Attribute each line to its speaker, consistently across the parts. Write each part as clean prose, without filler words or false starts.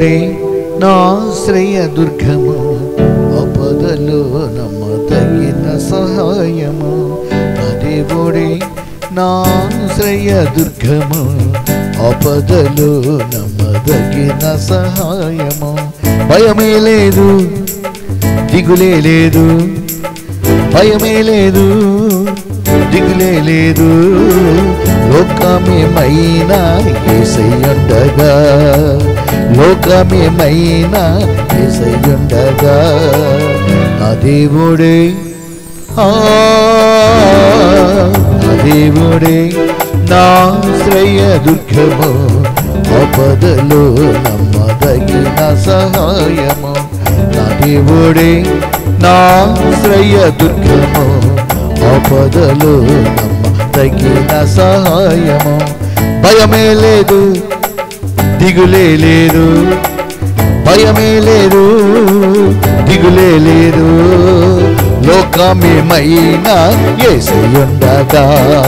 Speaker 1: దేవుడే నాశ్రయ దుర్గము, ఆపదలో నమ్మదగిన సహాయము. నా దేవుడే నాశ్రయ దుర్గము, ఆపదలో నమ్మదగిన సహాయము. భయమే లేదు, దిగులే లేదు, భయమే లేదు, దిగులే లేదు. లోకమేమైనా యేసయ్యుండగా, లోకమేమైనా యేసయ్యుండగా. నా దేవుడే నా దేవుడే నాశ్రయ దుర్గము, ఆపదలో నమ్మదగిన సహాయము. నా దేవుడే నాశ్రయ దుర్గము, ఆపదలో నమ్మదగిన సహాయము. భయమే లేదు, దిగులే లేదు, భయమే లేదు, దిగులే లేదు. లోకమేమైనా యేసయ్యుండగా,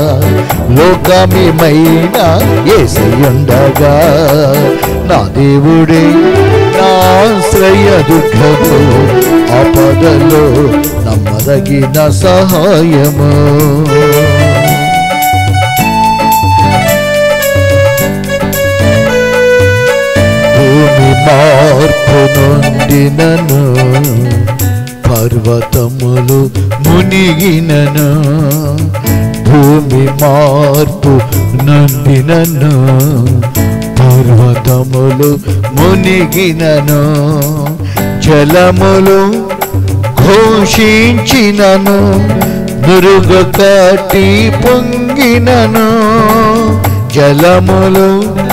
Speaker 1: లోకమేమైనా యేసయ్యుండగా. నా దేవుడే నాశ్రయ దుర్గము, ఆపదలో నమ్మదగిన సహాయము. భూమి మార్పు నొందినను, పర్వతములు మునిగినను. భూమి మార్పు నొందినను, పర్వతములు మునిగినను. జలములు ఘోషించినను, నురుగు కట్టి పొంగినను. జలములు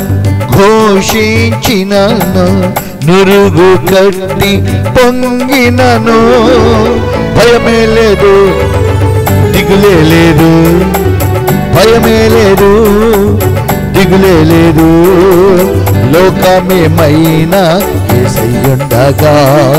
Speaker 1: ఘోషించినను, నురుగు కట్టి పొంగినను. భయమే లేదు, దిగులే లేదు, భయమే లేదు, దిగులే లేదు. లోకమేమైనా యేసయ్యుండగా,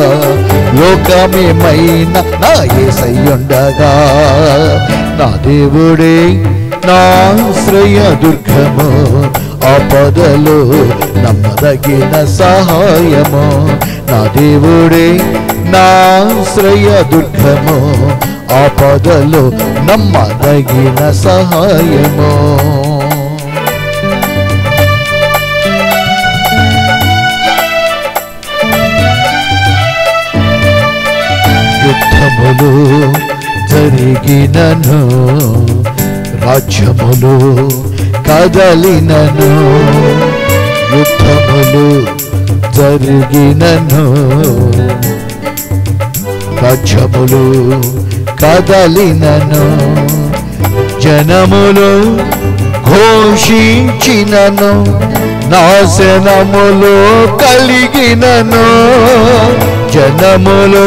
Speaker 1: లోకమేమైనా నా యేసయ్యుండగా. నా దేవుడే నాశ్రయ దుర్గము, ఆపదలో నమ్మదగిన సహాయము. నా దేవుడే నాశ్రయ దుర్గము, ఆపదలో నమ్మదగిన సహాయము. యుద్ధములు జరిగినను, రాజ్యములు కదలినను. యుద్ధములు జరిగినను, రాజ్యములు కదలినను. జనములు ఘోషించినను, నాశనములు కలిగినను. జనములు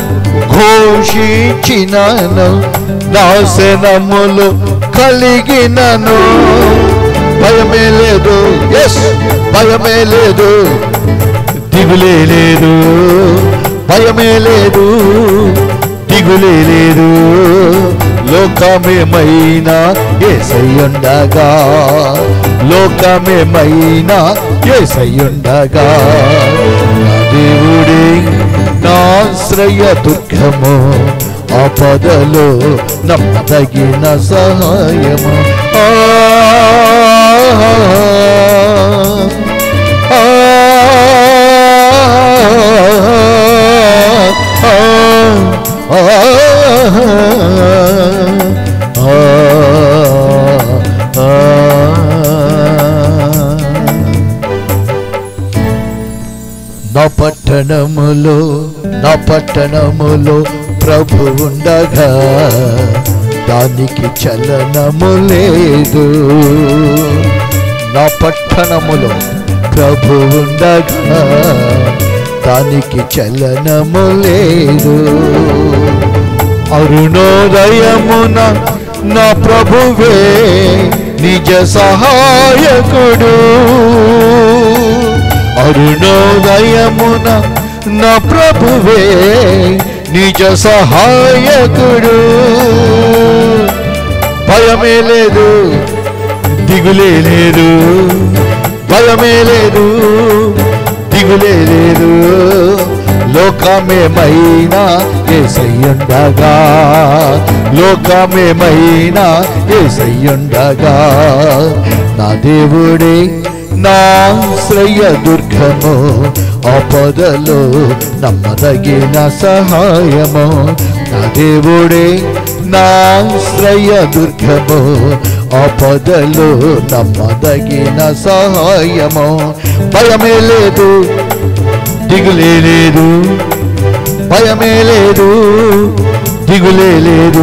Speaker 1: ఘోషించినను, నాశనములు కలిగినను. భయమే లేదు, ఎస్ భయమే లేదు, దిగులే లేదు, భయమే లేదు, దిగులే లేదు. లోకమేమైనా యేసయ్యుండగా, లోకమేమైనా యేసయ్యుండగా. నా దేవుడే నాశ్రయ దుర్గము, ఆపదలో నమ్మదగిన సహాయము. నా పట్టణములో ప్రభు ఉండగా, దానికి చలనము లేదు. నా పట్టణములో ప్రభు ఉండగా, దానికి చలనము లేదు. అరుణోదయమున నా ప్రభువే నిజ సహాయకుడు. అరుణోదయమున నా ప్రభువే నిజ సహాయకుడు. భయమే లేదు, దిగులే లేదు, భయమే లేదు, దిగులే లేదు లోకమేమైనా యేసయ్యుండగా, లోకమేమైనా యేసయ్యుండగా. నా దేవుడే నా ఆశ్రయ దుర్గము, ఆపదలో నమ్మదగిన సహాయము. నా దేవుడే నా ఆశ్రయ దుర్గము, ఆపదలో నమ్మదగిన సహాయము. భయమే లేదు దిగులే లేదు, భయమే లేదు దిగులే లేదు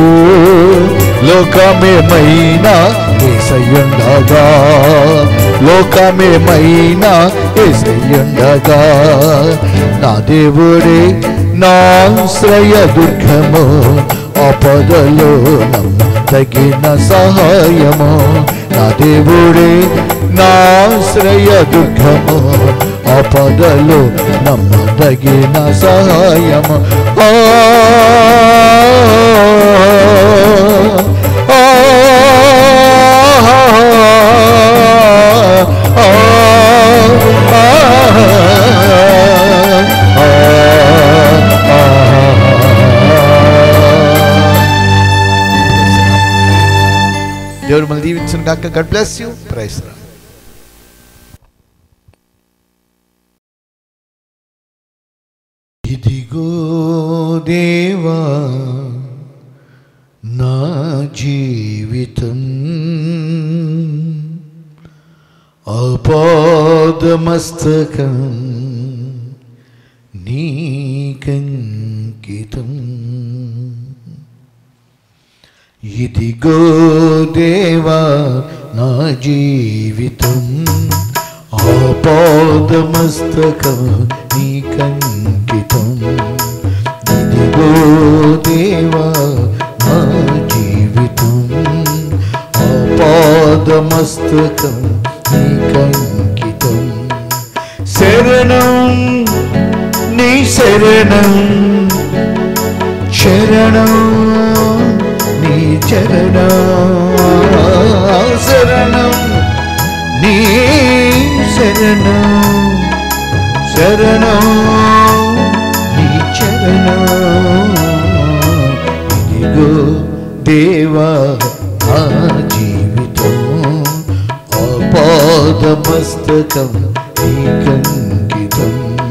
Speaker 1: లోకమేమైనా యేసయ్యుండగా, లోకమేమైనా యేసయ్యుండగా. నా దేవుడే నా ఆశ్రయ దుర్గము, ఆపదలో నమ్మదగిన సహాయము. నా దేవుడే నా ఆశ్రయ దుర్గము, ఆపదలో నమ్మదగిన సహాయము. దేవుడు మనల్ని దీవించును గాక. God bless you. Praise lord. ఇదిగో దేవా నా జీవితం, ఆపాదమస్తకం నీకంకితం. ఇదిగో దేవా నా జీవితం, ఆపాదమస్తకం నీకంకితం. ఇదిగో దేవా నా జీవితం, ఆపాదమస్తకం నీకంకితం. శరణం నీ శరణం, శరణం నీ చరణం, శరణం నీ శరణం, శరణం నీ చరణం. ఇదిగో దేవా నా జీవితం, ఆపాదమస్తకం నీకంకితం.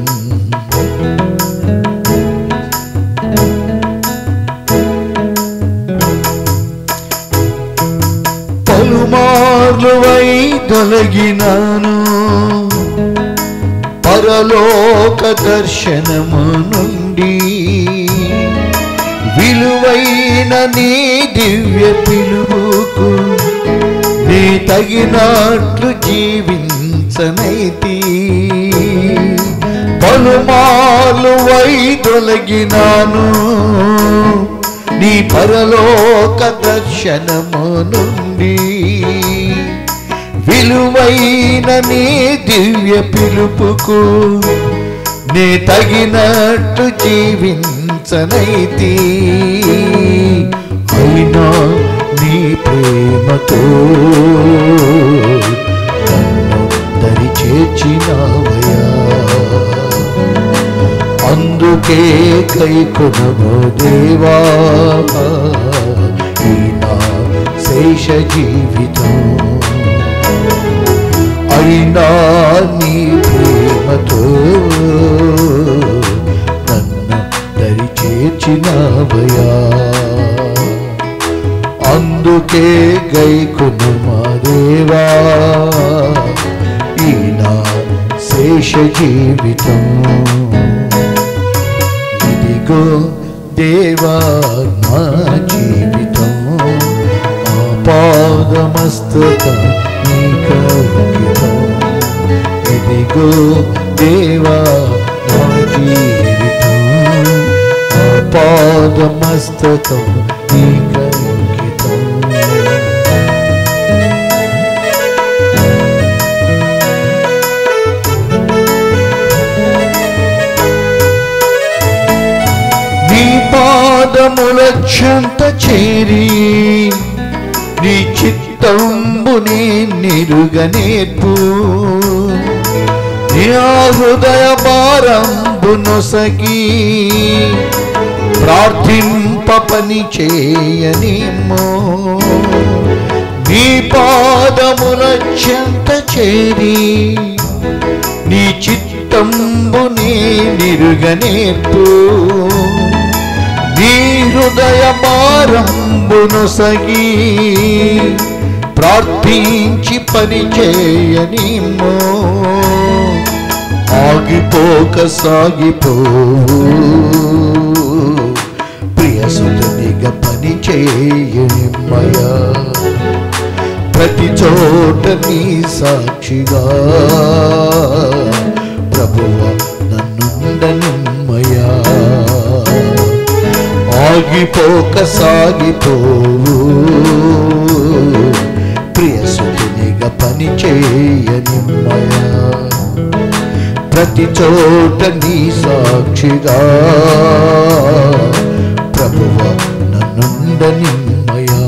Speaker 1: పలుమార్లు తొలగినాను, పరలోక దర్శనము నుండి విలువైన నీ దివ్య పిలుపుకు నీ తగినట్లు జీవించనైతి. పలుమార్లు తొలగినాను నీ పరలోక దర్శనము నుండి విలువైన నీ దివ్య పిలుపుకు నీ తగినట్టు జీవించనైతి. అయినా నీ ప్రేమతో నన్ను దరి చేర్చినావయ్యా, అందుకే కైకొనము దేవా ఈ నా శేష జీవితం. అయినా నీ ప్రేమతో నన్ను దరి చేర్చినావయ్యా, అందుకే గైకొనుమా దేవా ఈ నా శేష జీవితం. ఇదిగో దేవా నా జీవితం, ఆపాదమస్తకం నీకంకితం. ఇదిగో దేవా నా జీవితం, ఆపాదమస్తకం నీకంకితం. నీ పాదముల చెంత చేరి నీ చిత్తంబునే నిరుగనేర్పు, నీ నా హృదయ భారంబునొసగి ప్రార్థింప పని చేయనిమ్మో నీ పాదముల చెంత చేరి నీ చిత్తంబుని నిరుగనేర్పు నీ హృదయ భారంబునొసగి ప్రార్థించి పని చేయనిమ్మో ఆగిపోక సాగిపోవు ప్రియసుతునిగా పని చేయనిమ్మయా ప్రతి చోట నీ సాక్షిగా ప్రభువా నన్నుండనిమ్మయా ఆగిపోక సాగిపోవు ప్రియసుతునిగా పని చేయనిమ్మయా ప్రతి చోట నీ సాక్షిగా ప్రభువా నన్నుండనిమ్మయా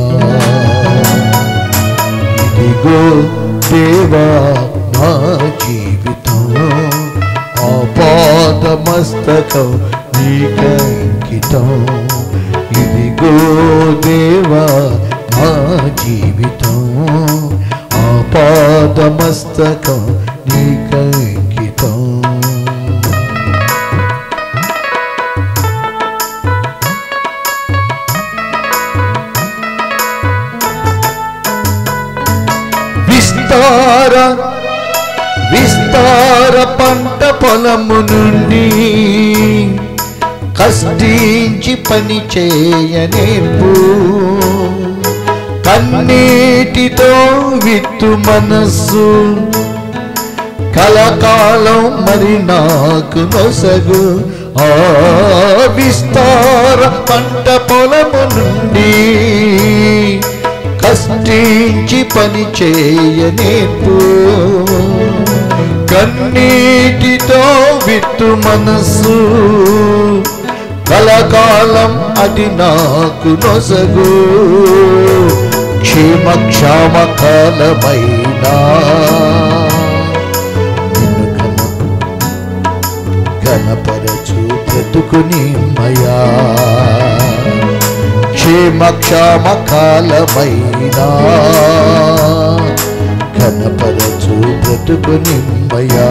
Speaker 1: ఇదిగో దేవా నా జీవితం ఆపాదమస్తకం నీకంకితం ఇదిగో దేవా నా జీవితం ఆపాదమస్తకం నీకంకితం విస్తార పంట పొలము నుండి కష్టించి పని చేయనేర్పు కన్నీటితో విత్తు మనస్సు కలకాలం మరి నాకు నొసగు ఆ విస్తార పంట పొలము నుండి కష్టించి పని చేయనేర్పు కన్నీటితో విత్తు మనస్సు కలకాలం అది నాకు నొసగు క్షేమ కాలమైనా ఘనపరచు బ్రతుకునిమ్మయా క్షేమ కాలమైనా ఘనపరచు బ్రతుకునిమ్మయా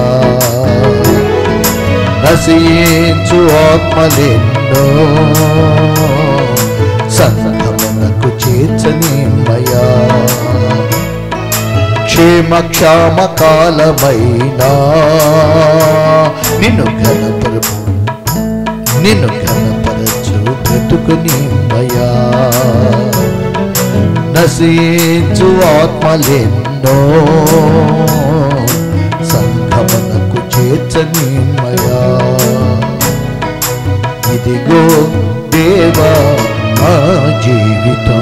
Speaker 1: నశించు ఆత్మలెన్నో సంగమనకు చేర్చనిమ్మయా క్షేమ కాలమైనా నిన్ను ఘనపరచు బ్రతుకునిమ్మయా నశించు ఆత్మలెన్నో సంగమనకు చేర్చనిమ్మయా ఇదిగో దేవా నా జీవితం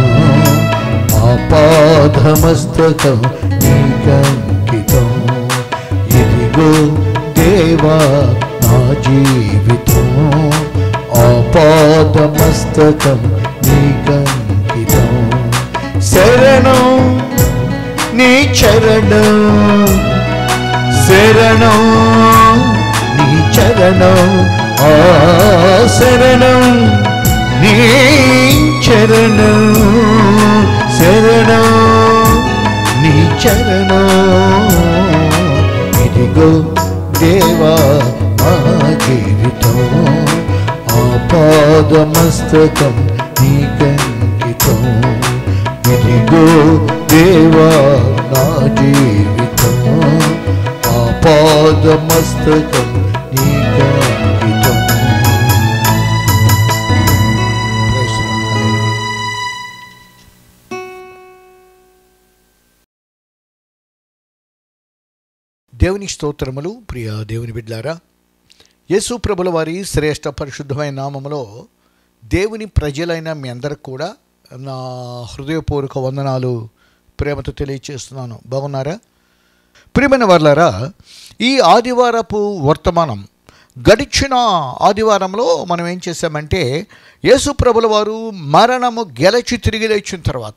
Speaker 1: ఆపాదమస్తకం నీకంకితం ఇదిగో దేవా నా జీవితం ఆపాదమస్తకం నీకంకితం శరణం నీ చరణం శరణం నీ చరణం ఆ శరణం నీ చరణం శరణం నీ చరణం ఇదిగో దేవా నా జీవితం ఆపాదమస్తకం నీకంకితం ఇదిగో దేవా నా జీవితం ఆపాదమస్తకం నీకంకితం దేవుని స్తోత్రములు. ప్రియ దేవుని బిడ్డలారా, యేసు ప్రభుల వారి శ్రేష్ఠ పరిశుద్ధమైన నామములో దేవుని ప్రజలైన మీ అందరికి కూడా నా హృదయపూర్వక వందనాలు ప్రేమతో తెలియచేస్తున్నాను. బాగున్నారా? ప్రియమైన వారలారా, ఈ ఆదివారపు వర్తమానం గడిచిన ఆదివారంలో మనం ఏం చేశామంటే యేసు ప్రభుల వారు మరణము గెలిచి తిరిగి లేచిన తర్వాత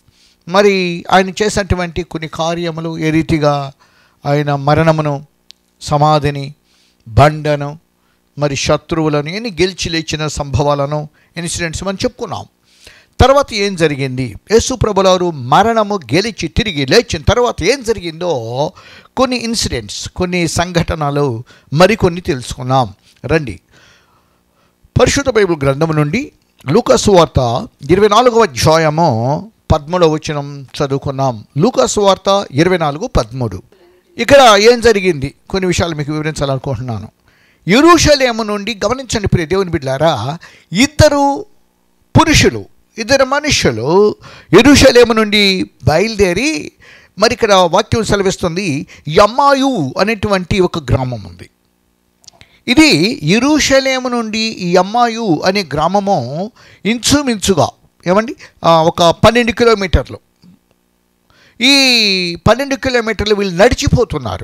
Speaker 1: మరి ఆయన చేసినటువంటి కొన్ని కార్యములు, ఏ రీతిగా ఆయన మరణమును సమాధిని, బండను, మరి శత్రువులను, ఎన్ని గెలిచి లేచిన సంభవాలను, ఇన్సిడెంట్స్ మనం చెప్పుకున్నాం. తర్వాత ఏం జరిగింది, యేసు ప్రభువారు మరణము గెలిచి తిరిగి లేచిన తర్వాత ఏం జరిగిందో కొన్ని ఇన్సిడెంట్స్, కొన్ని సంఘటనలు మరికొన్ని తెలుసుకున్నాం. రండి, పరిశుద్ధ బైబిల్ గ్రంథం నుండి లూకా సువార్త 24వ అధ్యాయము 13వ వచనం చదువుకున్నాం. లూకా సువార్త 24:13. ఇక్కడ ఏం జరిగింది కొన్ని విషయాలు మీకు వివరించాలనుకుంటున్నాను. యెరూషలేము నుండి, గమనించండి ప్రియ దేవుని బిడ్డలారా, ఇద్దరు మనుషులు యెరూషలేము నుండి బయలుదేరి, మరి ఇక్కడ వాక్యం సెలవిస్తుంది, యమ్మాయు అనేటువంటి ఒక గ్రామం ఉంది. ఇది యెరూషలేము నుండి ఈ యమ్మాయు అనే గ్రామము ఇంచుమించుగా ఏమండి ఒక 12 కిలోమీటర్లు. ఈ 12 కిలోమీటర్లు వీళ్ళు నడిచిపోతున్నారు.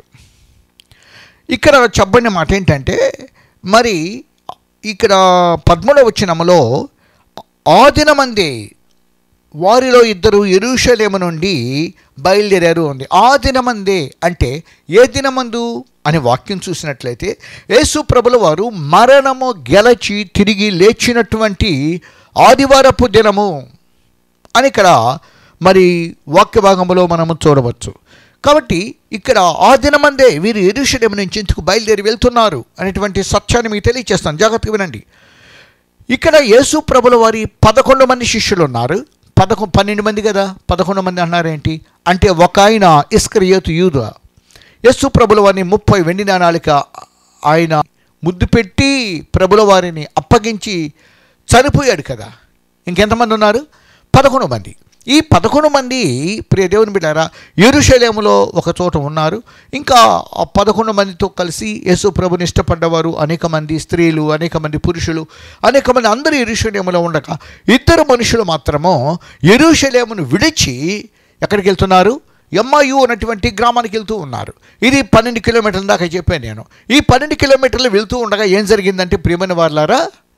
Speaker 1: ఇక్కడ చెప్పబడిన మాట ఏంటంటే, మరి ఇక్కడ 13వ వచనములో ఆ దినమందే వారిలో ఇద్దరు యెరూషలేము నుండి బయలుదేరారు ఉంది. ఆ దినమందే అంటే ఏ దినమందు అనే వాక్యం చూసినట్లయితే యేసు ప్రభుల వారు మరణము గెలచి తిరిగి లేచినటువంటి ఆదివారపు దినము అని ఇక్కడ మరి వాక్య భాగంలో మనము చూడవచ్చు. కాబట్టి ఇక్కడ ఆ దినమందే వీరు యెరూషలేము నుంచి ఎందుకు బయలుదేరి వెళ్తున్నారు అనేటువంటి సత్యాన్ని మీకు తెలియజేస్తాను, జాగ్రత్తగా వినండి. ఇక్కడ యేసు ప్రభుల వారి 11 మంది శిష్యులు ఉన్నారు. 12 మంది కదా, 11 మంది అన్నారేంటి అంటే, ఒక ఆయన ఇస్కరియోతు యూదా యేసు ప్రభుల వారిని 30 వెండి నాణాలకి ఆయన ముద్దు పెట్టి ప్రభుల వారిని అప్పగించి చనిపోయాడు కదా. ఇంకెంతమంది ఉన్నారు? 11 మంది. ఈ 11 మంది ప్రియ దేవుని బిడ్డారా యెరూషలేములో ఒక చోట ఉన్నారు. ఇంకా ఆ 11 మందితో కలిసి యేసు ప్రభుని ఇష్టపడ్డవారు అనేక మంది స్త్రీలు, అనేక మంది పురుషులు, అనేక మంది అందరూ యెరూషలేములో ఉండగా ఇద్దరు మనుషులు మాత్రము యెరూషలేమును విడిచి ఎక్కడికి వెళ్తున్నారు? యమ్మాయు అన్నటువంటి గ్రామానికి వెళ్తూ ఉన్నారు. ఇది 12 కిలోమీటర్ల దాకా చెప్పాను నేను. ఈ 12 కిలోమీటర్లు వెళ్తూ ఉండగా ఏం జరిగిందంటే ప్రియమైన వారులారా,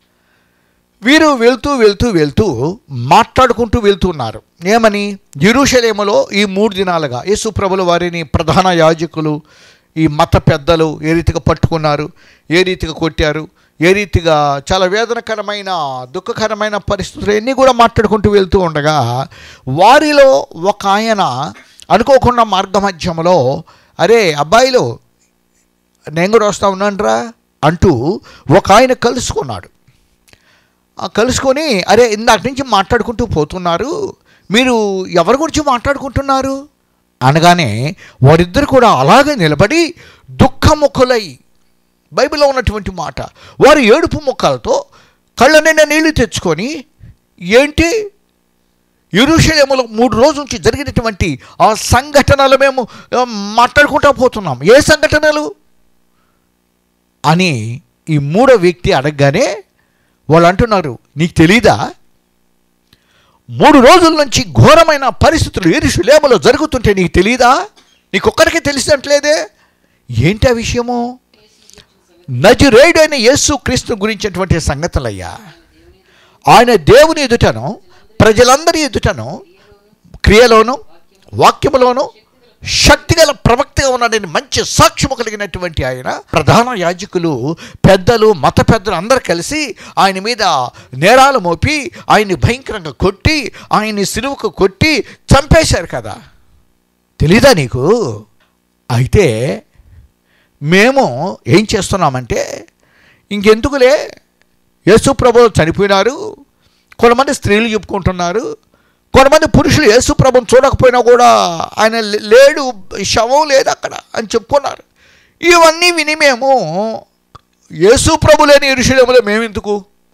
Speaker 1: వీరు వెళ్తూ మాట్లాడుకుంటూ వెళ్తున్నారు. ఏమని? యెరూషలేములో ఈ 3 దినాలుగా యేసు ప్రభుల వారిని ప్రధాన యాజకులు, ఈ మత పెద్దలు ఏ రీతిగా పట్టుకున్నారు, ఏ రీతిగా కొట్టారు, ఏ రీతిగా చాలా వేదనకరమైన దుఃఖకరమైన పరిస్థితులు అన్నీ కూడా మాట్లాడుకుంటూ వెళ్తూ ఉండగా వారిలో ఒక ఆయన అనుకోకుండా మార్గ మధ్యంలో, అరే అబ్బాయిలు నేను కూడా వస్తూ ఉన్నానురా అంటూ ఒక ఆయన కలుసుకున్నాడు. కలుసుకొని, అరే ఇందాక నుంచి మాట్లాడుకుంటూ పోతున్నారు, మీరు ఎవరి గురించి మాట్లాడుకుంటున్నారు అనగానే వారిద్దరు కూడా అలాగే నిలబడి దుఃఖముఖులై, బైబిల్లో ఉన్నటువంటి మాట, వారు ఏడుపు ముఖాలతో కళ్ళ నిండా నీళ్లు తెచ్చుకొని, ఏంటి యెరూషలేములో 3 రోజుల నుంచి జరిగినటువంటి ఆ సంఘటనలు మేము మాట్లాడుకుంటూ పోతున్నాం, ఏ సంఘటనలు అని ఈ 3వ వ్యక్తి అడగగానే వాళ్ళు అంటున్నారు, నీకు తెలీదా 3 రోజుల నుంచి ఘోరమైన పరిస్థితులు యెరూషలేములో జరుగుతుంటే నీకు తెలీదా? నీకొక్కడికే తెలిసినట్లేదే. ఏంటి ఆ విషయము? నజరేయుడైన యేసు క్రీస్తు గురించినటువంటి సంగతులయ్యా. ఆయన దేవుని ఎదుటను, ప్రజలందరి ఎదుటను, క్రియలోను వాక్యములోను శక్తిగల ప్రవక్తగా ఉన్నాడని మంచి సాక్ష్యము కలిగినటువంటి ఆయన, ప్రధాన యాజకులు, పెద్దలు, మత పెద్దలు అందరూ కలిసి ఆయన మీద నేరాలు మోపి ఆయన్ని భయంకరంగా కొట్టి, ఆయన్ని సిలువకు కొట్టి చంపేశారు కదా. తెలీదా నీకు? అయితే మేము ఏం చేస్తున్నామంటే, ఇంకెందుకులే యేసు ప్రభువు చనిపోయినారు, కొంతమంది స్త్రీలు చెప్పుకుంటున్నారు, కొంతమంది పురుషులు యేసు ప్రభువుని చూడకపోయినా కూడా ఆయన లేడు, శవం లేదు అక్కడ అని చెప్పుకున్నారు. ఇవన్నీ విని మేము యేసు ప్రభు లేని యెరూషలేములో మేమెందుకు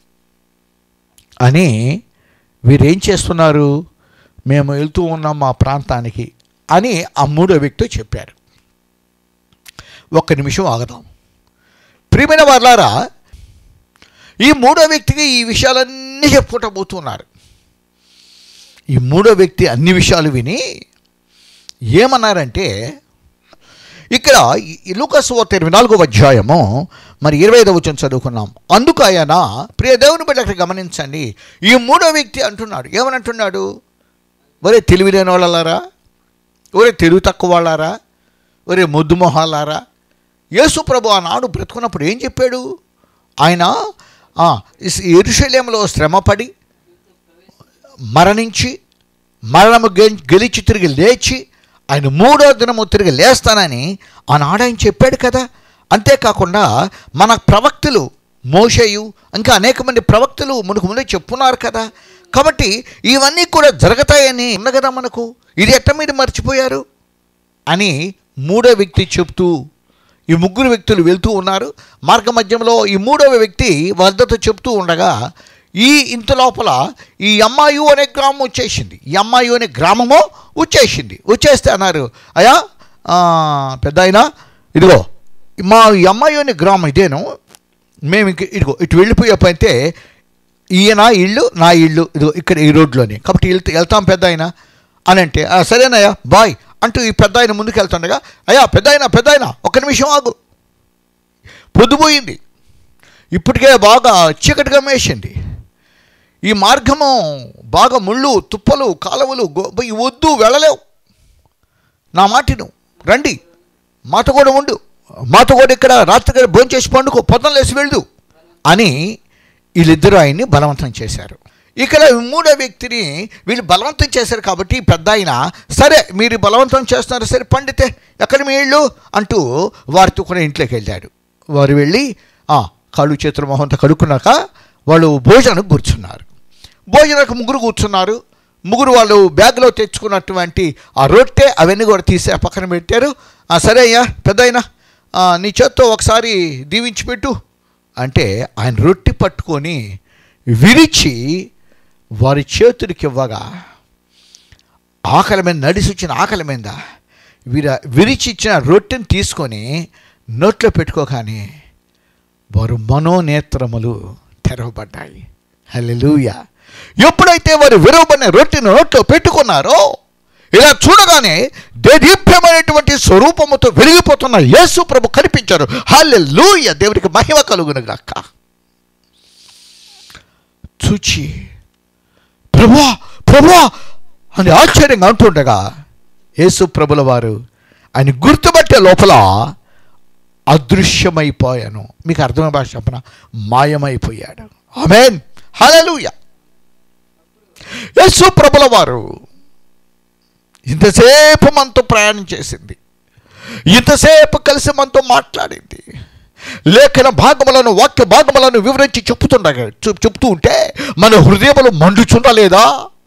Speaker 1: అని వీరేం చేస్తున్నారు, మేము వెళ్తూ ఉన్నాం మా ప్రాంతానికి అని ఆ 3వ వ్యక్తి చెప్పారు. ఒక్క నిమిషం ఆగదాం. ప్రియమైన వారులారా, ఈ 3వ వ్యక్తికి ఈ విషయాలన్నీ చెప్పుకుంటూ పోతున్నారు. ఈ 3వ వ్యక్తి అన్ని విషయాలు విని ఏమన్నారంటే, ఇక్కడ లూకా సువార్త 24వ అధ్యాయము మరి 25వ వచనం చదువుకున్నాం. అందుకు ఆయన, ప్రియ దేవుని బిడ్డ అక్కడ గమనించండి, ఈ 3వ వ్యక్తి అంటున్నాడు, ఏమనంటున్నాడు? ఒరే తెలివి లేని వాళ్ళారా, ఒరే తెలివి తక్కువ వాళ్ళారా, ఒరే మొద్దు మొహాలారా, యేసు ప్రభు ఆనాడు బ్రతుకున్నప్పుడు ఏం చెప్పాడు? ఆయన యెరూషలేములో శ్రమపడి మరణించి మరణము గెలిచి తిరిగి లేచి ఆయన 3వ దినము తిరిగి లేస్తానని ఆనాడు ఆయన చెప్పాడు కదా. అంతేకాకుండా మన ప్రవక్తలు మోషేయు ఇంకా అనేక మంది ప్రవక్తలు మనకు ముందే చెప్పున్నారు కదా. కాబట్టి ఇవన్నీ కూడా జరుగుతాయని ఉంది కదా మనకు. ఇది ఎట్ట మీరు మర్చిపోయారు అని 3వ వ్యక్తి చెప్తూ ఈ 3 వ్యక్తులు వెళ్తూ ఉన్నారు. మార్గ మధ్యంలో ఈ 3వ వ్యక్తి వద్దతో చెప్తూ ఉండగా ఇంత లోపల ఈ అమ్మాయు అనే గ్రామం వచ్చేసింది. ఈ అమ్మాయు అనే గ్రామము వచ్చేస్తే అన్నారు, అయ్యా పెద్ద అయినా ఇదిగో మా ఈ అమ్మాయి అనే గ్రామం ఇదేను, మేము ఇదిగో ఇటు వెళ్ళిపోయేపోతే ఈయన ఇల్లు నా ఇల్లు ఇదిగో ఇక్కడ ఈ రోడ్లోనే, కాబట్టి వెళ్తాం పెద్ద ఆయన అని అంటే సరేనయ్యా బాయ్ అంటూ ఈ పెద్ద ఆయన ముందుకు వెళ్తుండగా, అయ్యా పెద్ద అయినా ఒక్క నిమిషం ఆగు, పొద్దుపోయింది, ఇప్పటికే బాగా చీకటిగా మేసింది, ఈ మార్గము బాగా ముళ్ళు తుప్పలు కాలువలు వద్దు వెళ్ళలేవు, నా మాటిను రండి మాతో కూడా ఉండు, మాతో కూడా ఇక్కడ రాత్రి భోంచేసి పండుకో, పొద్దున లేసి వెళ్ళు అని వీళ్ళిద్దరూ ఆయన్ని బలవంతం చేశారు. ఇక్కడ 3వ వ్యక్తిని వీళ్ళు బలవంతం చేశారు కాబట్టి పెద్ద ఆయన సరే మీరు బలవంతం చేస్తున్నారు సరే పండితే ఎక్కడ మీ ఇళ్ళు అంటూ వారితో కూడా ఇంట్లోకి వెళ్ళాడు. వారు వెళ్ళి కాళ్ళు చేతుల మొహంతో కడుక్కున్నాక వాళ్ళు భోజనానికి కూర్చున్నారు. భోజనానికి 3 కూర్చున్నారు. 3 వాళ్ళు బ్యాగ్లో తెచ్చుకున్నటువంటి ఆ రొట్టె అవన్నీ కూడా తీసి పక్కన పెట్టారు. సరే అయ్యా పెద్ద అయినా నీ చేత్తో ఒకసారి దీవించి పెట్టు అంటే ఆయన రొట్టె పట్టుకొని విరిచి వారి చేతుడికి ఇవ్వగా ఆకలి మీద నడిసి వచ్చిన ఆకలి మీద విరిచి ఇచ్చిన రొట్టెని తీసుకొని నోట్లో పెట్టుకోగానే వారు మనోనేత్రములు తెరవబడ్డాయి. హల్లెలూయా. ఎప్పుడైతే వారు విరవబడిన రొట్టెను నోట్లో పెట్టుకున్నారో ఇలా చూడగానే దేదీప్యమైనటువంటి స్వరూపముతో వెలిగిపోతున్న యేసు ప్రభు కనిపించారు. హల్లెలూయా, దేవునికి మహిమ కలుగును గాక. చూచి ప్రభువా ప్రభువా అని ఆశ్చర్యంగా అంటుండగా యేసు ప్రభుల వారు ఆయన గుర్తుపట్టే లోపల అదృశ్యమైపోయాను. మీకు అర్థమైన భాష చెప్పన, మాయమైపోయాడు. ఆమేన్, హల్లెలూయా. యేసు ప్రభుల వారు ఇంతసేపు మనతో ప్రయాణం చేసింది, ఇంతసేపు కలిసి మనతో మాట్లాడింది, లేఖన భాగములను వాక్య భాగములను వివరించి చెప్తూ ఉంటే మన హృదయములు మండుచుండలేదా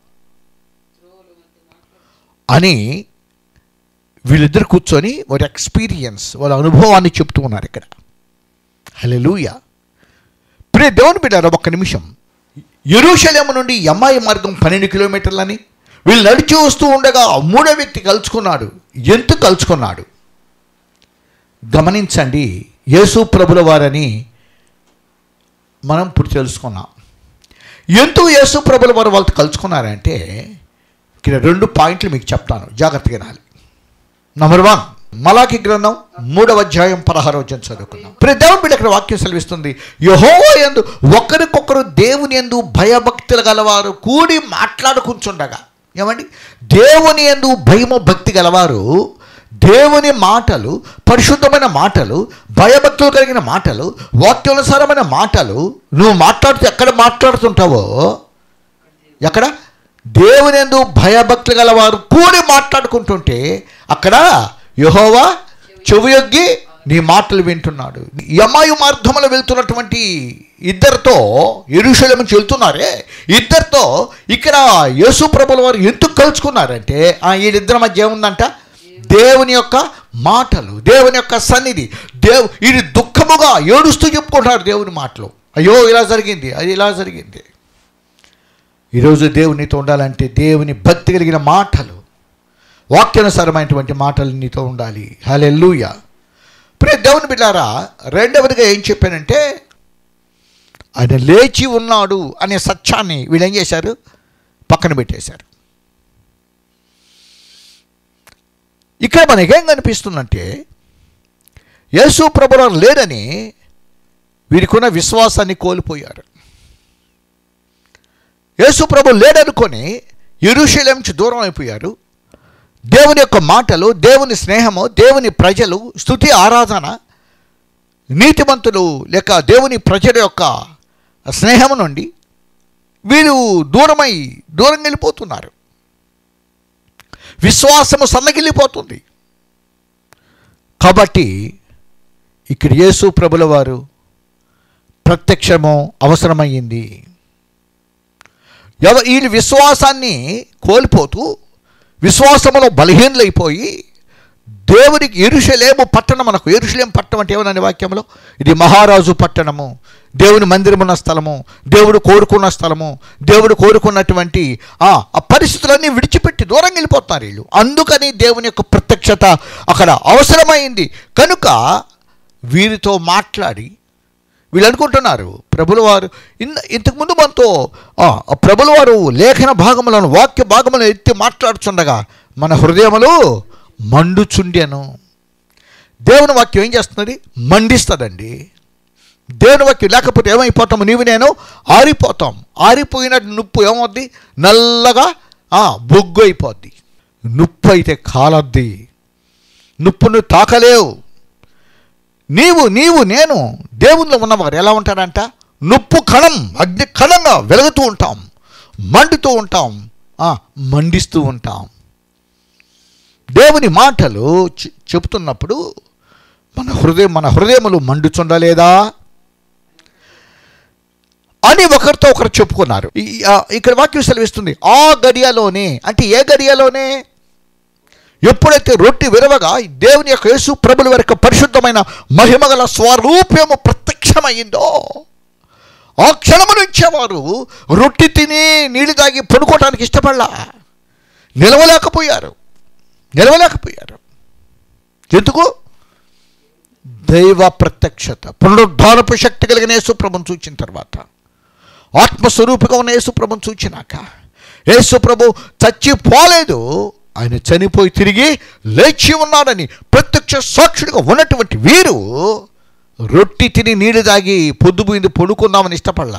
Speaker 1: అని వీళ్ళిద్దరు కూర్చొని వారి ఎక్స్పీరియన్స్ వాళ్ళ అనుభవాన్ని చెప్తూ ఉన్నారు ఇక్కడ. హల్లెలూయా. ప్రియ దేవుని బిడ్డలారా, ఒక్క నిమిషం. యెరూషలేము నుండి అమ్మాయి మార్గం 12 కిలోమీటర్లని వీళ్ళు నడిచి వస్తూ ఉండగా 3వ వ్యక్తి కలుసుకున్నాడు. ఎందుకు కలుసుకున్నాడు గమనించండి. యేసు ప్రభుల వారని మనం ఇప్పుడు తెలుసుకున్నాం. ఎందుకు యేసు ప్రభుల వారు వాళ్ళతో కలుసుకున్నారంటే ఇక్కడ 2 పాయింట్లు మీకు చెప్తాను, జాగ్రత్తగా వినాలి. నంబర్ 1, మలాకి గ్రంథం 3వ అధ్యాయం 16వ వచనం చదువుకుందాం. ప్రియ దేవుని బిడ్డ ఇక్కడ వాక్యం సెలవిస్తుంది, యెహోవా యందు ఒకరికొకరు దేవుని యందు భయభక్తులు గలవారు కూడి మాట్లాడుకుంటుండగా. ఏమండి, దేవుని యందు భయము భక్తి గలవారు దేవుని మాటలు, పరిశుద్ధమైన మాటలు, భయభక్తులు కలిగిన మాటలు, వాక్యానుసారమైన మాటలు నువ్వు మాట్లాడుతూ ఎక్కడ మాట్లాడుతుంటావో, ఎక్కడ దేవుని యందు భయభక్తులు గలవారు కూడి మాట్లాడుకుంటుంటే అక్కడ యెహోవా చెవియొగ్గి నీ మాటలు వింటున్నాడు. యమాయు మార్గంలో వెళ్తున్నటువంటి ఇద్దరితో యెరూషలేము నుంచి వెళ్తున్నారే, ఇద్దరితో ఇక్కడ యేసు ప్రభుల వారు ఎందుకు కలుసుకున్నారంటే వీళ్ళిద్దరి మధ్య ఏముందంట, దేవుని యొక్క మాటలు, దేవుని యొక్క సన్నిధి. ఇది దుఃఖముగా ఏడుస్తూ చెప్పుకుంటున్నారు దేవుని మాటలు. అయ్యో ఇలా జరిగింది, అది ఇలా జరిగింది. ఈరోజు దేవునితో ఉండాలంటే దేవుని భక్తి కలిగిన మాటలు, వాక్యానుసారమైనటువంటి మాటలు నీతో ఉండాలి. హల్లెలూయా. ప్రియ దేవుని బిడ్డలారా, రెండవదిగా ఏం చెప్పానంటే ఆయన లేచి ఉన్నాడు అనే సత్యాన్ని వీళ్ళు ఏం చేశారు, పక్కన పెట్టేశారు. ఇక్కడ మనకేం కనిపిస్తుందంటే యేసు ప్రభువు లేడని వీరికున్న విశ్వాసాన్ని కోల్పోయారు. యేసు ప్రభు లేడనుకొని యెరూషలేము నుంచి దూరం అయిపోయారు. దేవుని యొక్క మాటలు, దేవుని స్నేహము, దేవుని ప్రజలు, స్తుతి ఆరాధన నీతిమంతులు లేక దేవుని ప్రజల యొక్క స్నేహం నుండి వీరు దూరం వెళ్ళిపోతున్నారు. విశ్వాసము సన్నగిల్లిపోతుంది. కాబట్టి ఇక్కడ యేసు ప్రభుల వారు ప్రత్యక్షము అవసరమయ్యింది. వీళ్ళు విశ్వాసాన్ని కోల్పోతూ విశ్వాసములో బలహీనలైపోయి దేవునికి యెరూషలేము పట్టణం, మనకు యెరూషలేము పట్టణం అంటే ఏమన్నా వాక్యంలో, ఇది మహారాజు పట్టణము, దేవుని మందిరమున్న స్థలము, దేవుడు కోరుకున్న స్థలము, దేవుడు కోరుకున్నటువంటి ఆ పరిస్థితులన్నీ విడిచిపెట్టి దూరం వెళ్ళిపోతున్నారు వీళ్ళు. అందుకని దేవుని యొక్క ప్రత్యక్షత అక్కడ అవసరమైంది. కనుక వీరితో మాట్లాడి వీళ్ళు అనుకుంటున్నారు ప్రభుల వారు ఇంతకుముందు మనతో ప్రభుల వారు లేఖన భాగములను వాక్య భాగములను ఎత్తి మాట్లాడుచుండగా మన హృదయములు మండుచుండెను. దేవుని వాక్యం ఏం చేస్తున్నది? మండిస్తుందండి. దేవుని వాక్యం లేకపోతే ఏమైపోతాము? నీవు నేను ఆరిపోతాం. ఆరిపోయిన నుప్పు ఏమవుద్ది? నల్లగా బొగ్గు అయిపోద్ది. నుప్పు అయితే కాలద్ది, నుప్పును తాకలేవు. నీవు నేను దేవునిలో ఉన్నవారు ఎలా ఉంటారంట? నుప్పు కణం, అగ్ని కణంగా వెలుగుతూ ఉంటాం, మండుతూ ఉంటాం, మండిస్తూ ఉంటాం. దేవుని మాటలు చెబుతున్నప్పుడు మన హృదయములు మండుచుండలేదా అని ఒకరితో ఒకరు చెప్పుకున్నారు. ఇక్కడ వాక్యం సెలవిస్తుంది, ఆ గడియలోనే. అంటే ఏ గడియలోనే? ఎప్పుడైతే రొట్టె విరవగా దేవుని యొక్క యేసు ప్రభుల వరకు పరిశుద్ధమైన మహిమగల స్వరూపము ప్రత్యక్షమైందో ఆ క్షణము నుంచే వారు రొట్టె తిని నీళ్ళు తాగి పడుకోవటానికి ఇష్టపడలా, నిలవలేకపోయారు. ఎందుకు? దైవ ప్రత్యక్షత, పునరుద్ధానపు శక్తి కలిగిన యేసు ప్రభుని చూచిన తర్వాత, ఆత్మస్వరూపిగా ఉన్న యేసు ప్రభుని చూచినాక, యేసు ప్రభు చచ్చిపోలేదు, ఆయన చనిపోయి తిరిగి లేచి ఉన్నాడని ప్రత్యక్ష సాక్షుడిగా ఉన్నటువంటి వీరు రొట్టె తిని నీళ్ళు తాగి పొద్దుపోయింది పడుకుందామని ఇష్టపడలా.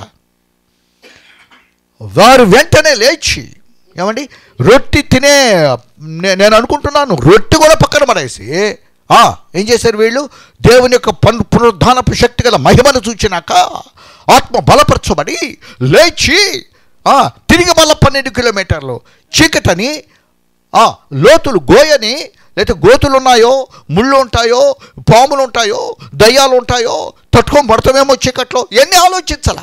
Speaker 1: వారు వెంటనే లేచి ఏమండి రొట్టె తినే, నేను అనుకుంటున్నాను రొట్టె కూడా పక్కన పడేసి ఏం చేశారు వీళ్ళు? దేవుని యొక్క పునరుద్ధానపు శక్తి గల మహిమను చూచినాక ఆత్మ బలపరచబడి లేచి తిరిగి మళ్ళీ 12 కిలోమీటర్లు చీకటని, లోతులు గోయని, లేకపోతే గోతులు ఉన్నాయో, ముళ్ళు ఉంటాయో, పాములు ఉంటాయో, దయ్యాలు ఉంటాయో, తట్టుకొని పడతామేమో చీకట్లో, ఎన్ని ఆలోచించాల.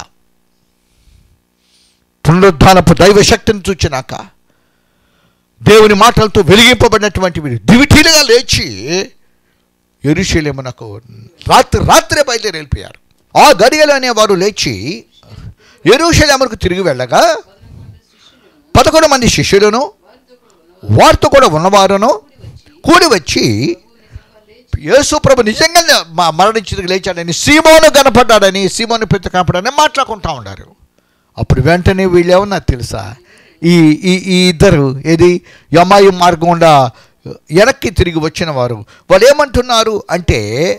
Speaker 1: పునరుద్ధానపు దైవశక్తిని చూచినాక దేవుని మాటలతో వెలిగింపబడినటువంటి వీరు దివిటీలుగా లేచి యెరూషలేమునకు రాత్రే బయలుదేరి వెళ్ళిపోయారు. ఆ గడియలోనే వారు లేచి యెరూషలేమునకు తిరిగి వెళ్ళగా 11 మంది శిష్యులను వారితో కూడా ఉన్నవారును కూడి వచ్చి యేసు ప్రభు నిజంగా మరణించి లేచాడని, సీమోను కనపడ్డాడని, సీమోను పెద్ద కనపడ్డాడని మాట్లాడుకుంటూ ఉన్నారు. అప్పుడు వెంటనే వీళ్ళు ఏమన్నా తెలుసా? ఈ ఇద్దరు ఏది యమాయి మార్గం గుండా వెనక్కి తిరిగి వచ్చిన వారు వాళ్ళు ఏమంటున్నారు అంటే,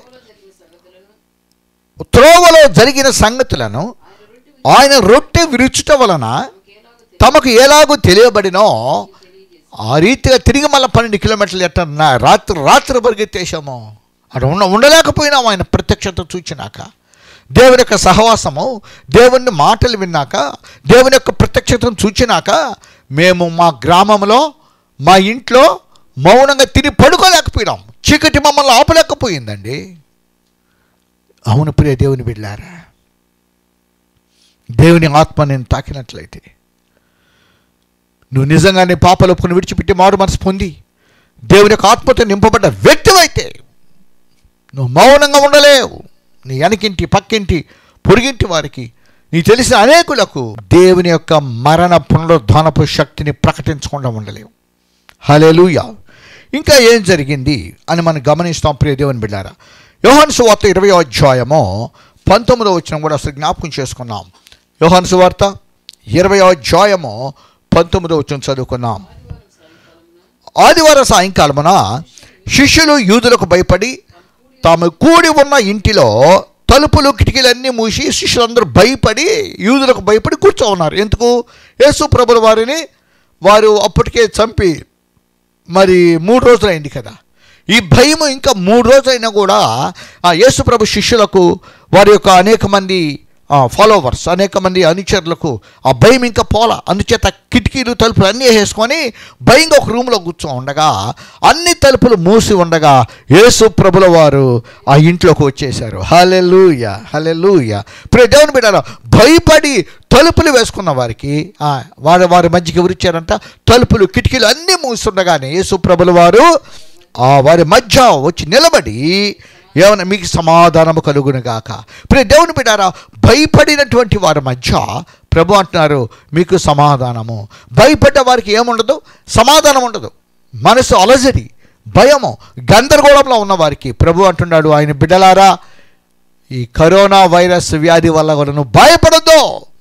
Speaker 1: త్రోవలో జరిగిన సంగతులను ఆయన రొట్టె విరుచుట వలన తమకు ఎలాగూ తెలియబడినో ఆ రీతిగా తిరిగి మళ్ళీ 12 కిలోమీటర్లు ఎట్టన్నా రాత్రి పరిగెత్తేసాము. అక్కడ ఉండలేకపోయినాము. ఆయన ప్రత్యక్షత చూచినాక, దేవుని యొక్క సహవాసము, దేవుని మాటలు విన్నాక, దేవుని యొక్క ప్రత్యక్షతను చూచినాక మేము మా గ్రామంలో మా ఇంట్లో మౌనంగా తిని పడుకోలేకపోయినాం. చీకటి మమ్మల్ని ఆపలేకపోయిందండి. అవును ప్రియ దేవుని బిడ్డలారా, దేవుని ఆత్మ నేను తాకినట్లయితే, నువ్వు నిజంగానే పాపలొప్పుకుని విడిచిపెట్టి మారు మనసు పొంది దేవుని యొక్క ఆత్మతో నింపబడ్డ వ్యక్తివైతే నువ్వు మౌనంగా ఉండలేవు. నీ వెనకింటి, పక్కింటి, పొరుగింటి వారికి, నీ తెలిసిన అనేకులకు దేవుని యొక్క మరణ పునరుద్ధానపు శక్తిని ప్రకటించకుండా ఉండలేవు. హల్లెలూయా. ఇంకా ఏం జరిగింది అని మనం గమనిస్తాం ప్రియ దేవుని బిడ్డారా. యోహాను సువార్త 20వ అధ్యాయము 19వ వచనం కూడా అసలు జ్ఞాపకం చేసుకున్నాం. యోహాను సువార్త 20వ అధ్యాయము 19వ వచనం చదువుకున్నాం. ఆదివారం సాయంకాలమున శిష్యులు యూదులకు భయపడి తాము కూడి ఉన్న ఇంటిలో తలుపులు కిటికీలన్నీ మూసి శిష్యులందరూ భయపడి, యూదులకు భయపడి కూర్చో ఉన్నారు. ఎందుకు? యేసు ప్రభుల వారిని వారు అప్పటికే చంపి మరి 3 రోజులైంది కదా. ఈ భయము ఇంకా 3 రోజులైనా కూడా ఆ యేసుప్రభు శిష్యులకు, వారి యొక్క అనేక మంది ఫాలోవర్స్, అనేక మంది అనుచరులకు ఆ భయం ఇంకా పోలా. అందుచేత కిటికీలు తలుపులు అన్నీ వేసుకొని భయంగా ఒక రూమ్లో కూర్చొని ఉండగా, అన్ని తలుపులు మూసి ఉండగా యేసు ప్రభుల వారు ఆ ఇంట్లోకి వచ్చేశారు. హల్లెలూయా, హల్లెలూయా. ప్రియ దేవుని బిడ్డలారా, భయపడి తలుపులు వేసుకున్న వారికి వారి మధ్యకి ఎవరిచ్చారంట? తలుపులు కిటికీలు అన్నీ మూస్తుండగానే యేసు ప్రభుల వారు వారి మధ్య వచ్చి నిలబడి ఏమన్నా మీకు సమాధానము కలుగునుగాక. ప్రియ దేవుని బిడ్డారా, భయపడినటువంటి వారి మధ్య ప్రభు అంటున్నారు మీకు సమాధానము. భయపడ్డ వారికి ఏముండదు? సమాధానం ఉండదు. మనసు అలజడి, భయము, గందరగోళంలో ఉన్న వారికి ప్రభు అంటున్నాడు, ఆయన బిడ్డలారా, ఈ కరోనా వైరస్ వ్యాధి వల్ల కూడా నువ్వు భయపడద్దు,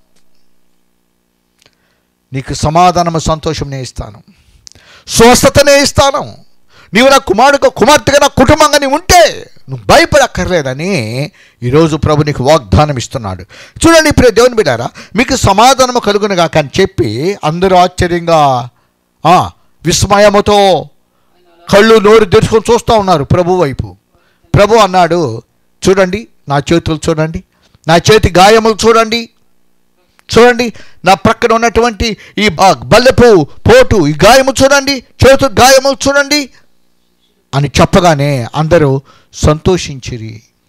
Speaker 1: నీకు సమాధానము, సంతోషం నేను ఇస్తాను, స్వస్థతనే ఇస్తాను. నీవు నా కుమారుడు కుమార్తెగా నా కుటుంబంగా నీవు ఉంటే నువ్వు భయపడక్కర్లేదని ఈరోజు ప్రభు నీకు వాగ్దానం ఇస్తున్నాడు. చూడండి ప్రియ దేవుని బిడ్డారా, మీకు సమాధానము కలుగునుగా అని చెప్పి అందరూ ఆశ్చర్యంగా విస్మయముతో కళ్ళు నోరు తెరుచుకొని చూస్తూ ఉన్నారు ప్రభు వైపు. ప్రభు అన్నాడు, చూడండి నా చేతులు చూడండి, నా చేతి గాయములు చూడండి, చూడండి నా ప్రక్కన ఉన్నటువంటి ఈ బల్లెపు పోటు, ఈ గాయము చూడండి, చేతు గాయములు చూడండి అని చెప్పగానే అందరూ సంతోషించిరి.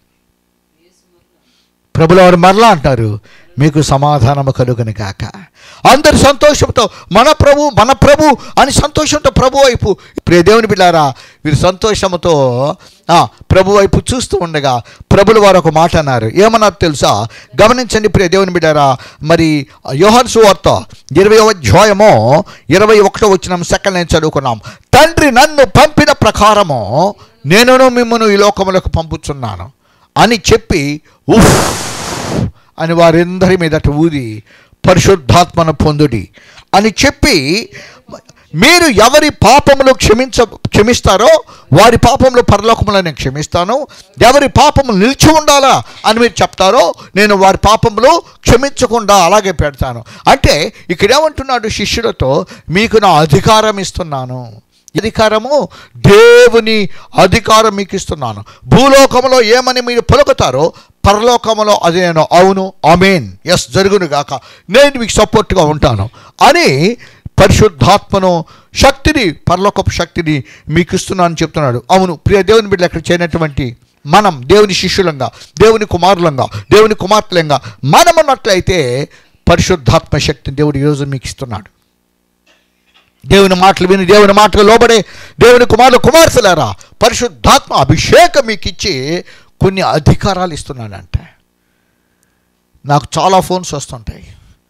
Speaker 1: ప్రభుల వారు మరలా అంటారు, మీకు సమాధానము కలుగును గాక. అందరు సంతోషంతో మన ప్రభు అని సంతోషంతో ప్రభు వైపు, ప్రియ దేవుని బిడ్డారా, వీరు సంతోషంతో ప్రభు వైపు చూస్తూ ఉండగా ప్రభుల వారు ఒక మాట అన్నారు. ఏమన్నారు తెలుసా? గమనించండి ప్రియ దేవుని బిడ్డారా. మరి యోహాను సువార్త 20వ అధ్యాయము 21వ వచనం సెకండ్ లైన్ చదువుకున్నాం. తండ్రి నన్ను పంపిన ప్రకారము నేనును మిమ్మును ఈ లోకములకు పంపుచున్నాను అని చెప్పి ఉఫ్ అని వారందరి మీదట ఊది పరిశుద్ధాత్మను పొందుడి అని చెప్పి, మీరు ఎవరి పాపములు క్షమిస్తారో వారి పాపములు పరలోకములో నేను క్షమిస్తాను, ఎవరి పాపములు నిలిచి ఉండాలా అని మీరు చెప్తారో నేను వారి పాపములు క్షమించకుండా అలాగే పెడతాను. అంటే ఇక్కడ ఏమంటున్నాడు శిష్యులతో, మీకు నా అధికారం ఇస్తున్నాను. అధికారము, దేవుని అధికారం మీకు ఇస్తున్నాను. భూలోకములో ఏమని మీరు పలుకుతారో పరలోకములో అది నేను అవును, ఆమేన్, ఎస్ జరుగును గాక, నేను మీకు సపోర్ట్గా ఉంటాను అని పరిశుద్ధాత్మను, శక్తిని, పరలోకపు శక్తిని మీకు ఇస్తున్నాను చెప్తున్నాడు. అవును ప్రియ దేవుని బిడ్డలు, అక్కడ చేయనటువంటి మనం దేవుని శిష్యులంగా, దేవుని కుమారులంగా, దేవుని కుమార్తెలంగా మనం ఉన్నట్లయితే పరిశుద్ధాత్మ శక్తిని దేవుడు ఈరోజు మీకు ఇస్తున్నాడు. దేవుని మాటలు విని దేవుని మాటలు లోబడే దేవుని కుమార్తెలారా, పరిశుద్ధాత్మ అభిషేకం మీకు ఇచ్చి కొన్ని అధికారాలు ఇస్తున్నాడంటే. నాకు చాలా ఫోన్స్ వస్తుంటాయి.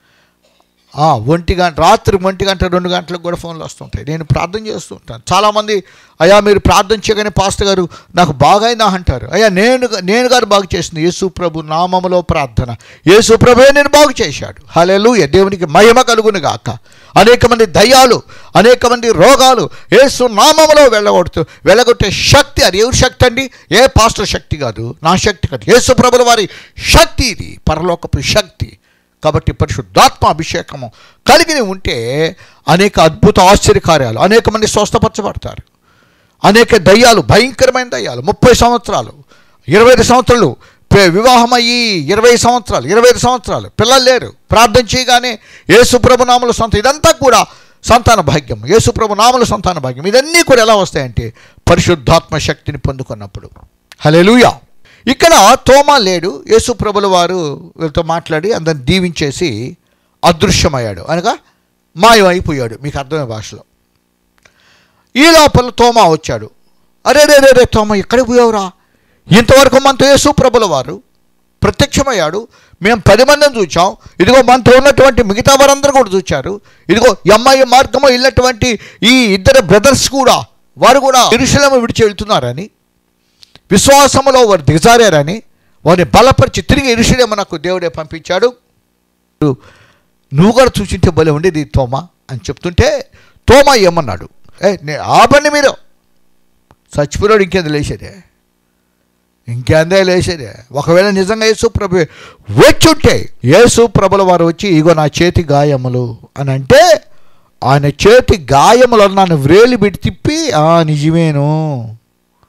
Speaker 1: 1 గంట రాత్రి 1 గంట 2 గంటలకు కూడా ఫోన్లు వస్తుంటాయి. నేను ప్రార్థన చేస్తూ ఉంటాను. చాలామంది, అయ్యా మీరు ప్రార్థన చేయగానే పాస్టర్ గారు నాకు బాగైందా అంటారు. అయ్యా నేను గారు బాగు చేసింది యేసు ప్రభు నామములో ప్రార్థన, యేసు ప్రభువే నేను బాగు చేశాడు. హల్లెలూయా, దేవునికి మహిమ కలుగును గాక. అనేక మంది దయ్యాలు, అనేక మంది రోగాలు యేసు నామములో వెళ్ళగొట్టే శక్తి, అది ఎవరి శక్తి అండి? ఏ పాస్టర్ శక్తి కాదు, నా శక్తి కాదు, యేసు ప్రభుల వారి శక్తి, ఇది పరలోకపు శక్తి. కాబట్టి పరిశుద్ధాత్మ అభిషేకము కలిగి ఉంటే అనేక అద్భుత ఆశ్చర్యకార్యాలు, అనేక మంది స్వస్థపరచబడతారు. అనేక దయ్యాలు, భయంకరమైన దయ్యాలు, 30 సంవత్సరాలు 25 సంవత్సరాలు వివాహమయ్యి 20 సంవత్సరాలు 25 సంవత్సరాలు పిల్లలు లేరు, ప్రార్థన చేయగానే యేసుప్రభు నామముల ఇదంతా కూడా సంతాన భాగ్యం, యేసుప్రభు నామముల సంతాన భాగ్యం. ఇదన్నీ కూడా ఎలా వస్తాయంటే పరిశుద్ధాత్మ శక్తిని పొందుకున్నప్పుడు. హల్లెలూయా. ఇక్కడ తోమా లేడు. యేసు ప్రభుల వారు వీళ్ళతో మాట్లాడి అందరిని దీవించేసి అదృశ్యమయ్యాడు, అనగా మాయమైపోయాడు, మీకు అర్థమైన భాషలో. ఈ లోపల తోమా వచ్చాడు. అరే తోమా ఎక్కడికి పోయావురా? ఇంతవరకు మనతో యేసు ప్రభుల వారు ప్రత్యక్షమయ్యాడు, మేము 10 మందిని చూచాం, ఇదిగో మనతో ఉన్నటువంటి మిగతా వారందరూ కూడా చూచారు, ఇదిగో ఎంఐ మార్గంలో వెళ్ళినటువంటి ఈ 2 బ్రదర్స్ కూడా, వారు కూడా యెరూషలేము విడిచి వెళ్తున్నారని, విశ్వాసములో వారు దిగజారని వారిని బలపరిచి తిరిగి యెరూషలేమునకు దేవుడే పంపించాడు. నువ్వు కూడా చూసింటే భలే ఉండేది తోమా అని చెప్తుంటే తోమా ఏమన్నాడు? ఆపండి మీరు, చచ్చిపోయాడు, ఇంకేందే లేచేదే. ఒకవేళ నిజంగా యేసు ప్రభు వచ్చి ఉంటే, యేసు ప్రభుల వారు వచ్చి ఇగో నా చేతి గాయములు అని అంటే, ఆయన చేతి గాయములు నన్ను వ్రేలి పెట్టి తిప్పి నిజమేను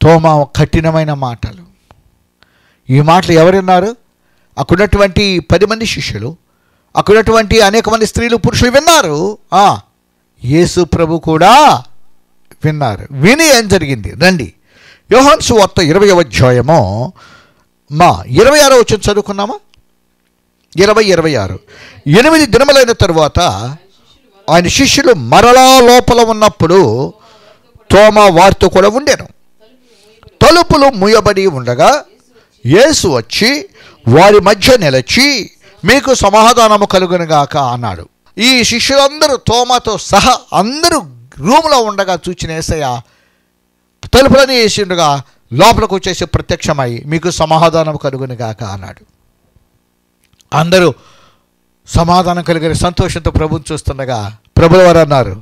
Speaker 1: తోమా కఠినమైన మాటలు. ఈ మాటలు ఎవరున్నారు? అక్కడున్నటువంటి 10 మంది శిష్యులు, అక్కడున్నటువంటి అనేక మంది స్త్రీలు పురుషులు విన్నారు. యేసు ప్రభు కూడా విన్నారు. విని ఏం జరిగింది? రండి, యోహాను సువార్త 20వ అధ్యాయము 26వ వచనం చదువుకున్నామా? 26. 8 దినములైన తరువాత ఆయన శిష్యులు మరలా లోపల ఉన్నప్పుడు తోమా వారితో కూడా ఉండెను. తలుపులు మూయబడి ఉండగా యేసు వచ్చి వారి మధ్య నిలిచి, మీకు సమాధానము కలుగునుగాక అన్నాడు. ఈ శిష్యులందరూ తోమాతో సహా అందరూ రూమ్లో ఉండగా చూచిన యేసయ్య తలుపులని వేసి ఉండగా లోపలికి వచ్చేసి ప్రత్యక్షమై, మీకు సమాధానం కలుగునుగాక అన్నాడు. అందరూ సమాధానం కలిగిన సంతోషంతో ప్రభుని చూస్తుండగా ప్రభువు వారు అన్నారు,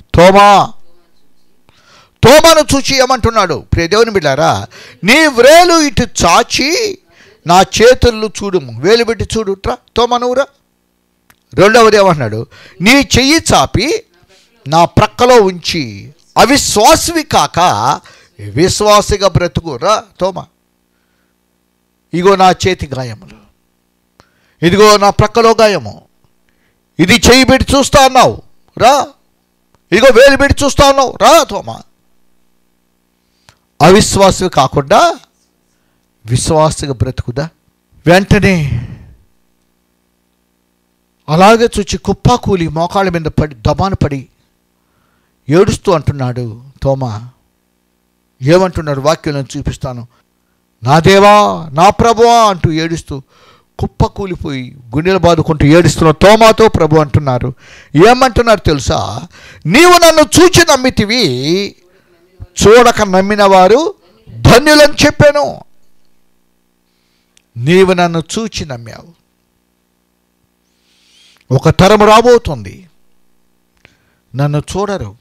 Speaker 1: తోమాను చూచి ఏమంటున్నాడు? ప్రియ దేవుని బిడ్డారా, నీ వ్రేలు ఇటు చాచి నా చేతుల్లో చూడుము, వేలు పెట్టి చూడుట్రా తోమా నువ్వురా. రెండవది ఏమన్నాడు? నీ చెయ్యి చాపి నా ప్రక్కలో ఉంచి అవిశ్వాసివి కాక విశ్వాసిగా బ్రతుకురా తోమా. ఇగో నా చేతి గాయములు, ఇదిగో నా ప్రక్కలో గాయము, ఇది చెయ్యి పెట్టి చూస్తా అన్నావు రా, ఇదిగో వేలు పెట్టి చూస్తా ఉన్నావు రా తోమా. అవిశ్వాసివి కాకుండా విశ్వాసిగా బ్రతుకుదా. వెంటనే అలాగే చూచి కుప్పాకూలి మోకాళ్ళ మీద పడి దబాను పడి ఏడుస్తూ అంటున్నాడు తోమా. ఏమంటున్నాడు? వాక్యం చూపిస్తాను. నా దేవా, నా ప్రభువా అంటూ ఏడుస్తూ కుప్పకూలిపోయి గుండెలు బాదుకుంటూ ఏడుస్తున్న తోమాతో ప్రభు అంటున్నారు. ఏమంటున్నారు తెలుసా? నీవు నన్ను చూచి నమ్మితివి, చూడక నమ్మిన వారు ధన్యులని చెప్పాను. నీవు నన్ను చూచి నమ్మావు. ఒక తరం రాబోతుంది, నన్ను చూడరు,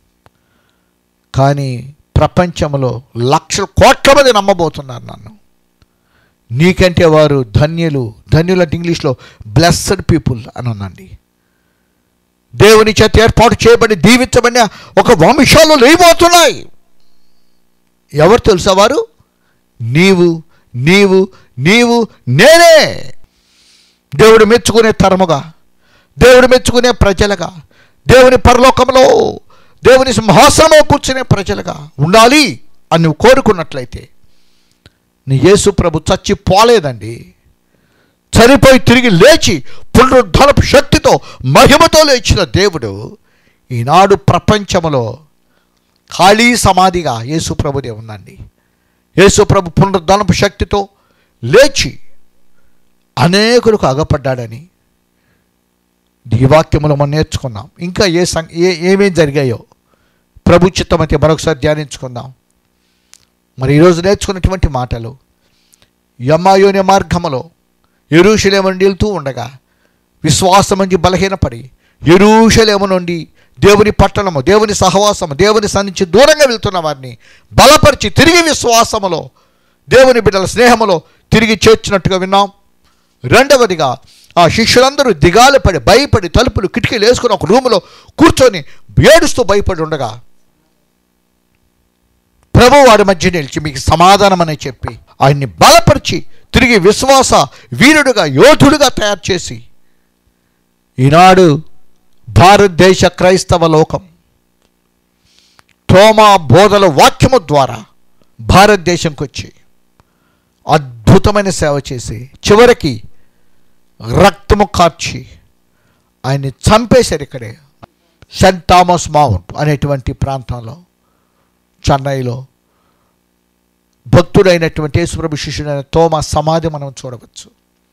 Speaker 1: కానీ ప్రపంచంలో లక్షల కోట్ల మంది నమ్మబోతున్నారు నన్ను. నీకంటే వారు ధన్యులు. ధన్యులు అంటే ఇంగ్లీష్లో బ్లెస్సడ్ పీపుల్ అని ఉందండి. దేవుని చేత ఏర్పాటు చేయబడి దీవించబడిన ఒక వంశాలు లేబోతున్నాయి. ఎవరు తెలుసా వారు? నీవు నీవు నీవు నేనే. దేవుడు మెచ్చుకునే తరముగా, దేవుడు మెచ్చుకునే ప్రజలుగా, దేవుని పరలోకంలో దేవుని సింహాసనంలో కూర్చునే ప్రజలుగా ఉండాలి అని నువ్వు కోరుకున్నట్లయితే, నీ యేసు ప్రభు చచ్చిపోలేదండి. చనిపోయి తిరిగి లేచి పునరుద్ధరణపు శక్తితో మహిమతో లేచిన దేవుడు ఈనాడు ప్రపంచంలో ఖాళీ సమాధిగా యేసు ప్రభుదే ఉందండి. యేసు ప్రభు పునరుద్ధరణపు శక్తితో లేచి అనేకులకు అగపడ్డాడని ఈ వాక్యములో మనం నేర్చుకున్నాం. ఇంకా ఏమేం జరిగాయో ప్రభు చిత్తమైతే మరొకసారి ధ్యానించుకుందాం. మరి ఈరోజు నేర్చుకున్నటువంటి మాటలు, యమ్మాయోని మార్గములో యెరూషలేము నుండి వెళ్తూ ఉండగా విశ్వాసం నుంచి బలహీనపడి యెరూషలేము నుండి దేవుని పట్టణము, దేవుని సహవాసము, దేవుని సన్నిధించి దూరంగా వెళ్తున్న వారిని బలపరిచి తిరిగి విశ్వాసములో, దేవుని బిడ్డల స్నేహములో తిరిగి చేర్చినట్టుగా విన్నాం. రెండవదిగా ఆ శిష్యులందరూ దిగాలుపడి భయపడి తలుపులు కిటికీలు వేసుకుని ఒక రూములో కూర్చొని ఏడుస్తూ భయపడి ఉండగా ప్రభు వారి మధ్య నిలిచి మీకు సమాధానం అని చెప్పి ఆయన్ని బలపరిచి తిరిగి విశ్వాస వీరుడుగా, యోధుడుగా తయారు చేసి ఈనాడు భారతదేశ క్రైస్తవ లోకం తోమా బోధల వాక్యము ద్వారా భారతదేశంకి వచ్చి అద్భుతమైన సేవ చేసి చివరికి రక్తము కార్చి ఆయన్ని చంపేశారు. ఇక్కడే సెయింట్ థామస్ మౌంట్ అనేటువంటి ప్రాంతంలో, చెన్నైలో భక్తుడైనటువంటి యేసుప్రభు శిష్యుడైన తోమా సమాధి మనం చూడవచ్చు.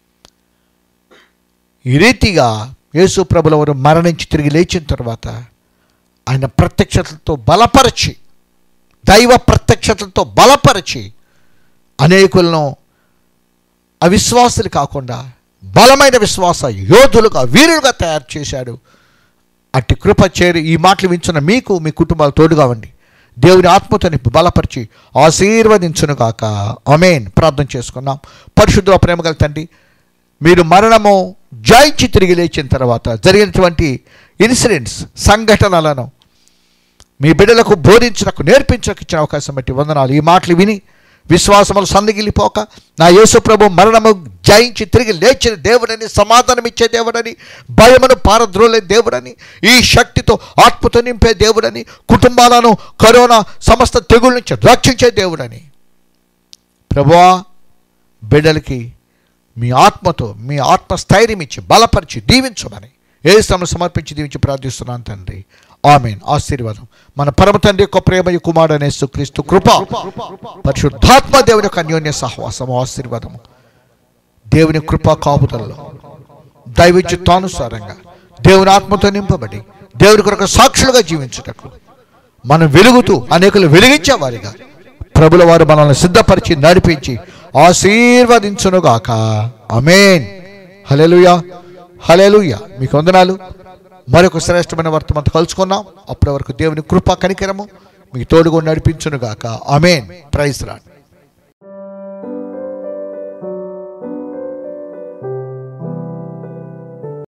Speaker 1: ఈ రీతిగా యేసుప్రభుల వారు మరణించి తిరిగి లేచిన తర్వాత ఆయన ప్రత్యక్షతలతో బలపరిచి, దైవ ప్రత్యక్షతలతో బలపరిచి అనేకులను అవిశ్వాసులు కాకుండా బలమైన విశ్వాస యోధులుగా, వీరులుగా తయారు చేశాడు. అట్టి కృప చేరి ఈ మాటలు వించున్న మీకు, మీ కుటుంబాలు తోడుగా ఉండి దేవుని ఆత్మతో నింపి బలపరిచి ఆశీర్వదించునుగాక. ఆమేన్. ప్రార్థన చేసుకున్నాం. పరిశుద్ధ ప్రేమగల తండ్రి, మీరు మరణము జయించి తిరిగి లేచిన తర్వాత జరిగినటువంటి ఇన్సిడెంట్స్, సంఘటనలను మీ బిడ్డలకు బోధించడానికి, నేర్పించడానికి ఇచ్చిన అవకాశం బట్టి వందనాలు. ఈ మాటలు విని విశ్వాసములు సన్నగిలిపోక నా యేసు ప్రభు మరణము జయించి తిరిగి లేచిన దేవుడని, సమాధానం ఇచ్చే దేవుడని, భయమును పారద్రోలే దేవుడని, ఈ శక్తితో ఆత్మతో నింపే దేవుడని, కుటుంబాలను కరోనా సమస్త తెగుళ్ళ నుంచి రక్షించే దేవుడని ప్రభువా బిడ్డలకి మీ ఆత్మతో మీ ఆత్మస్థైర్యం ఇచ్చి బలపరిచి దీవించమని యేసునామములో సమర్పించి దీవించి ప్రార్థిస్తున్నాను తండ్రి. ఆమేన్. ఆశీర్వాదం మన పరమ తండ్రి యొక్క ప్రేమయు కుమారుడైన యేసుక్రీస్తు కృప, పరిశుద్ధాత్మ దేవుని యొక్క అన్యోన్య సహవాసము, ఆశీర్వాదము, దేవుని కృపా కాపుదలలో దైవచిత్తానుసారంగా దేవుని ఆత్మతో నింపబడి దేవుని కొరకు సాక్షులుగా జీవించుటకు మనం వెలుగుతూ అనేకులు వెలిగించే వారిగా ప్రభుల వారు మనల్ని సిద్ధపరిచి నడిపించి ఆశీర్వదించునుగాక. ఆమేన్. హల్లెలూయా, హల్లెలూయా. మీకు వందనాలు. మరొక శ్రేష్టమైన వర్తమానంతో కలుసుకున్నాం. అప్పటి వరకు దేవుని కృప కనికరము మీకు తోడుగా నడిపించునుగాక. ఆమేన్. Praise lord.